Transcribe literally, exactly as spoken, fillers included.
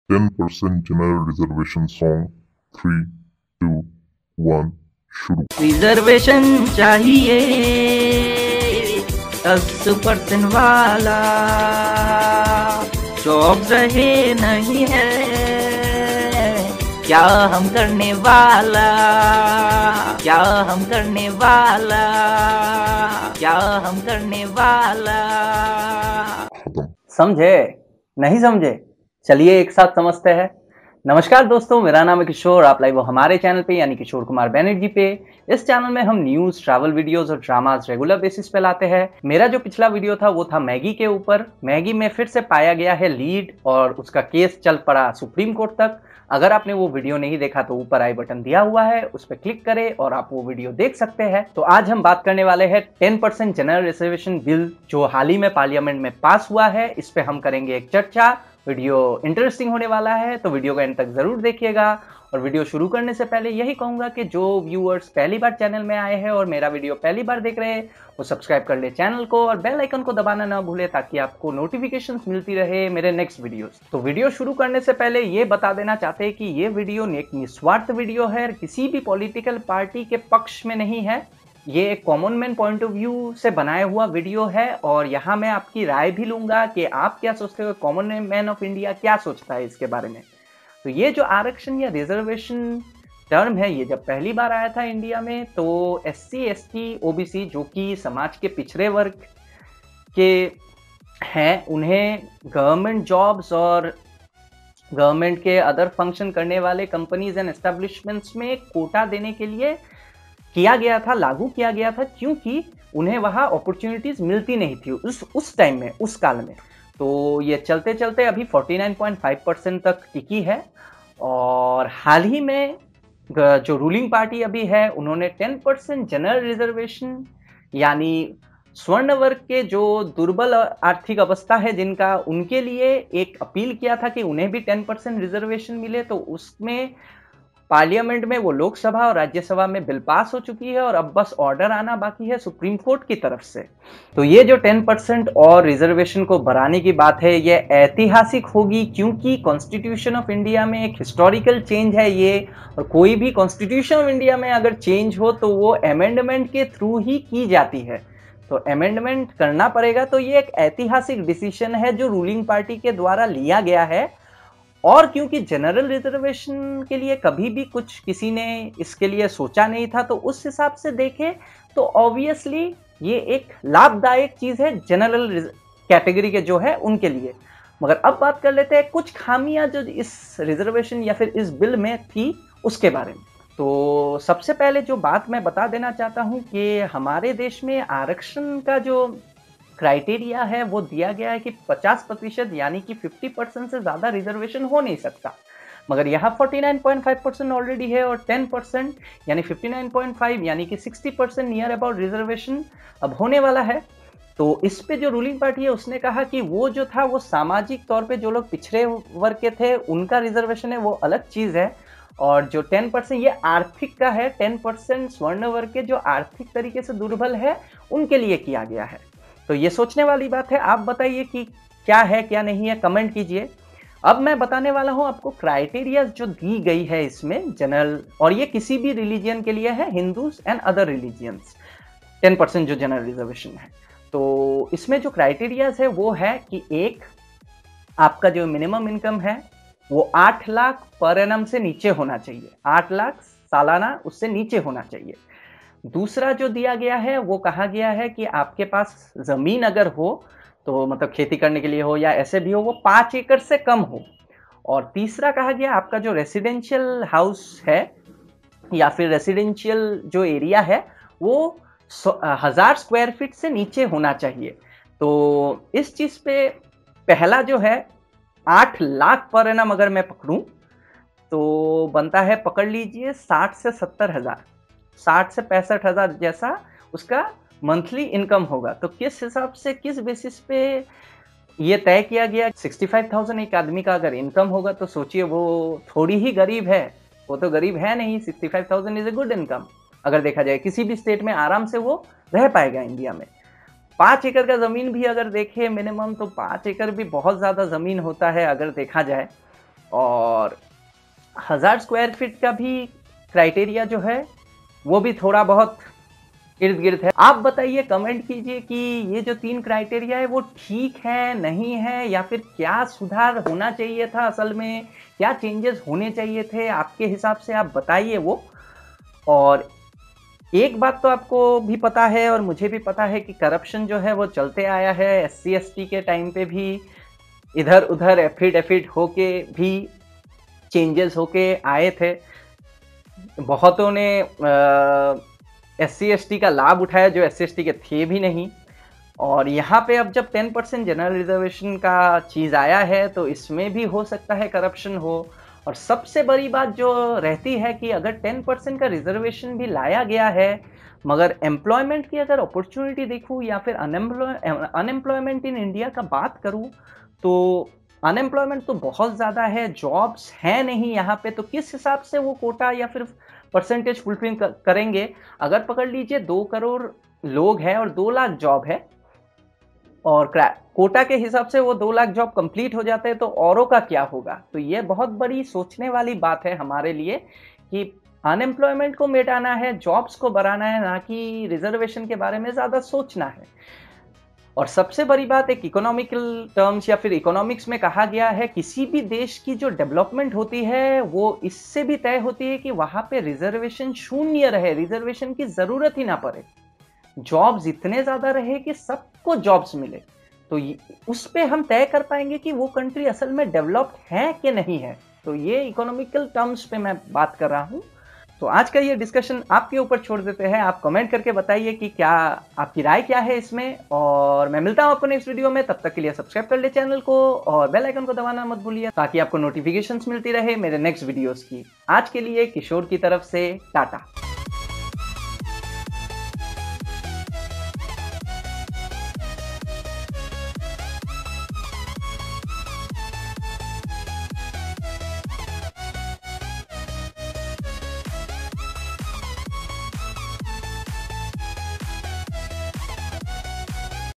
Ten percent general reservation song three two one शुरू। Reservation चाहिए दस परसेंट वाला, जॉब रहे नहीं है क्या हम करने वाला, क्या हम करने वाला, क्या हम करने वाला। समझे नहीं समझे? चलिए एक साथ समझते हैं। नमस्कार दोस्तों, मेरा नाम है किशोर। आप लाइव हो हमारे चैनल पे यानी किशोर कुमार बैनर्जी पे। इस चैनल में हम न्यूज, ट्रैवल वीडियोस और ड्रामास रेगुलर बेसिस पे लाते हैं। मेरा जो पिछला वीडियो था वो था मैगी के ऊपर। मैगी में फिर से पाया गया है लीड और उसका केस चल पड़ा सुप्रीम कोर्ट तक। अगर आपने वो वीडियो नहीं देखा तो ऊपर आई बटन दिया हुआ है, उस पर क्लिक करें और आप वो वीडियो देख सकते हैं। तो आज हम बात करने वाले हैं ten percent general reservation bill जो हाल ही में पार्लियामेंट में पास हुआ है। इस पे हम करेंगे एक चर्चा। वीडियो इंटरेस्टिंग होने वाला है तो वीडियो को एंड तक जरूर देखिएगा। और वीडियो शुरू करने से पहले यही कहूंगा कि जो व्यूअर्स पहली बार चैनल में आए हैं और मेरा वीडियो पहली बार देख रहे हैं वो सब्सक्राइब कर ले चैनल को और बेल आइकन को दबाना ना भूले ताकि आपको नोटिफिकेशंस मिलती रहे मेरे नेक्स्ट वीडियोस। तो वीडियो शुरू करने से पहले ये बता देना चाहते हैं कि ये वीडियो एक निस्वार्थ वीडियो है, किसी भी पॉलिटिकल पार्टी के पक्ष में नहीं है। ये एक common man point of view से बनाया हुआ वीडियो है और यहाँ मैं आपकी राय भी लूंगा कि आप क्या सोचते हो, कॉमन मैन ऑफ इंडिया क्या सोचता है इसके बारे में। तो ये जो आरक्षण या रिजर्वेशन टर्म है, ये जब पहली बार आया था इंडिया में तो S C, S T, O B C जो कि समाज के पिछड़े वर्ग के हैं, उन्हें गवर्नमेंट जॉब्स और गवर्नमेंट के अदर फंक्शन करने वाले कंपनीज एंड एस्टेब्लिशमेंट्स में कोटा देने के लिए किया गया था, लागू किया गया था, क्योंकि उन्हें वहां अपॉर्चुनिटीज मिलती नहीं थी उस उस टाइम में, उस काल में। तो ये चलते चलते अभी उनचास पॉइंट पाँच परसेंट तक टिकी है। और हाल ही में जो रूलिंग पार्टी अभी है उन्होंने टेन परसेंट जनरल रिजर्वेशन यानी स्वर्ण वर्ग के जो दुर्बल आर्थिक अवस्था है जिनका, उनके लिए एक अपील किया था कि उन्हें भी टेन परसेंट रिजर्वेशन मिले। तो उसमें पार्लियामेंट में वो लोकसभा और राज्यसभा में बिल पास हो चुकी है और अब बस ऑर्डर आना बाकी है सुप्रीम कोर्ट की तरफ से। तो ये जो टेन परसेंट और रिजर्वेशन को बढ़ाने की बात है ये ऐतिहासिक होगी, क्योंकि कॉन्स्टिट्यूशन ऑफ इंडिया में एक हिस्टोरिकल चेंज है ये। और कोई भी कॉन्स्टिट्यूशन ऑफ इंडिया में अगर चेंज हो तो वो अमेंडमेंट के थ्रू ही की जाती है, तो अमेंडमेंट करना पड़ेगा। तो ये एक ऐतिहासिक डिसीजन है जो रूलिंग पार्टी के द्वारा लिया गया है। और क्योंकि जनरल रिजर्वेशन के लिए कभी भी कुछ किसी ने इसके लिए सोचा नहीं था, तो उस हिसाब से देखें तो ऑब्वियसली ये एक लाभदायक चीज है जनरल कैटेगरी के जो है उनके लिए। मगर अब बात कर लेते हैं कुछ खामियां जो इस रिजर्वेशन या फिर इस बिल में थी उसके बारे में। तो सबसे पहले जो बात मैं बता देना चाहता हूं कि हमारे देश में आरक्षण का जो क्राइटेरिया है वो दिया गया है कि पचास प्रतिशत यानी कि पचास परसेंट से ज्यादा रिजर्वेशन हो नहीं सकता। मगर यहाँ उनचास पॉइंट पाँच परसेंट ऑलरेडी है और टेन परसेंट यानी उनसठ पॉइंट पाँच यानी कि साठ परसेंट नियर अबाउट रिजर्वेशन अब होने वाला है। तो इस पे जो रूलिंग पार्टी है उसने कहा कि वो जो था वो सामाजिक तौर पे जो लोग पिछड़े वर्ग के थे उनका रिजर्वेशन है वो अलग चीज है। और जो टेन परसेंट ये आर्थिक का है, टेन परसेंट स्वर्ण वर्ग के जो आर्थिक तरीके से दुर्बल है उनके लिए किया गया है। तो ये सोचने वाली बात है। आप बताइए कि क्या है क्या नहीं है, कमेंट कीजिए। अब मैं बताने वाला हूं आपको क्राइटेरिया जो दी गई है इसमें जनरल, और ये किसी भी रिलीजियन के लिए है, Hindus and other religions, ten percent जो जनरल रिजर्वेशन है। तो इसमें जो क्राइटेरियाज है वो है कि एक, आपका जो मिनिमम इनकम है वो आठ लाख पर एनम से नीचे होना चाहिए, आठ लाख सालाना उससे नीचे होना चाहिए। दूसरा जो दिया गया है वो कहा गया है कि आपके पास जमीन अगर हो तो मतलब खेती करने के लिए हो या ऐसे भी हो, वो पांच एकड़ से कम हो। और तीसरा कहा गया आपका जो रेसिडेंशियल हाउस है या फिर रेसिडेंशियल जो एरिया है वो हजार स्क्वायर फीट से नीचे होना चाहिए। तो इस चीज पे पहला जो है आठ लाख पर एनम अगर मैं पकड़ूं तो बनता है, पकड़ लीजिए, साठ से सत्तर हजार साठ से पैंसठ हजार जैसा उसका मंथली इनकम होगा। तो किस हिसाब से, किस बेसिस पे ये तय किया गया? पैंसठ हज़ार एक आदमी का अगर इनकम होगा तो सोचिए वो थोड़ी ही गरीब है, वो तो गरीब है नहीं। पैंसठ हज़ार इज ए गुड इनकम अगर देखा जाए, किसी भी स्टेट में आराम से वो रह पाएगा इंडिया में। पाँच एकड़ का जमीन भी अगर देखें मिनिमम, तो पाँच एकड़ भी बहुत ज्यादा जमीन होता है अगर देखा जाए। और हजार स्क्वायर फीट का भी क्राइटेरिया जो है वो भी थोड़ा बहुत इर्द गिर्द है। आप बताइए, कमेंट कीजिए कि ये जो तीन क्राइटेरिया है वो ठीक है, नहीं है, या फिर क्या सुधार होना चाहिए था, असल में क्या चेंजेस होने चाहिए थे आपके हिसाब से, आप बताइए वो। और एक बात तो आपको भी पता है और मुझे भी पता है कि करप्शन जो है वो चलते आया है। एस सी एस टी के टाइम पे भी इधर उधर एफिडेविट होके भी चेंजेस होके आए थे। बहुतों ने एस सी एस टी का लाभ उठाया जो एस सी एस टी के थे भी नहीं। और यहाँ पे अब जब टेन परसेंट जनरल रिजर्वेशन का चीज़ आया है तो इसमें भी हो सकता है करप्शन हो। और सबसे बड़ी बात जो रहती है कि अगर टेन परसेंट का रिजर्वेशन भी लाया गया है, मगर एम्प्लॉयमेंट की अगर अपॉर्चुनिटी देखूँ या फिर अनएम्प्लॉयमेंट इन इंडिया का बात करूँ तो अनएम्प्लॉयमेंट तो बहुत ज़्यादा है, जॉब्स हैं नहीं यहाँ पे। तो किस हिसाब से वो कोटा या फिर परसेंटेज फुलफिल करेंगे? अगर पकड़ लीजिए दो करोड़ लोग हैं और दो लाख जॉब है और कोटा के हिसाब से वो दो लाख जॉब कंप्लीट हो जाते हैं तो औरों का क्या होगा? तो ये बहुत बड़ी सोचने वाली बात है हमारे लिए कि अनएम्प्लॉयमेंट को मिटाना है, जॉब्स को बढ़ाना है, ना कि रिजर्वेशन के बारे में ज़्यादा सोचना है। और सबसे बड़ी बात, एक इकोनॉमिकल टर्म्स या फिर इकोनॉमिक्स में कहा गया है किसी भी देश की जो डेवलपमेंट होती है वो इससे भी तय होती है कि वहाँ पे रिजर्वेशन शून्य रहे, रिजर्वेशन की ज़रूरत ही ना पड़े, जॉब्स इतने ज़्यादा रहे कि सबको जॉब्स मिले। तो उस पे हम तय कर पाएंगे कि वो कंट्री असल में डेवलप्ड है कि नहीं है। तो ये इकोनॉमिकल टर्म्स पे मैं बात कर रहा हूँ। तो आज का ये डिस्कशन आपके ऊपर छोड़ देते हैं। आप कमेंट करके बताइए कि क्या आपकी राय क्या है इसमें। और मैं मिलता हूँ आपको नेक्स्ट वीडियो में, तब तक के लिए सब्सक्राइब कर ले चैनल को और बेल आइकन को दबाना मत भूलिए ताकि आपको नोटिफिकेशंस मिलती रहे मेरे नेक्स्ट वीडियोस की। आज के लिए किशोर की तरफ से टाटा।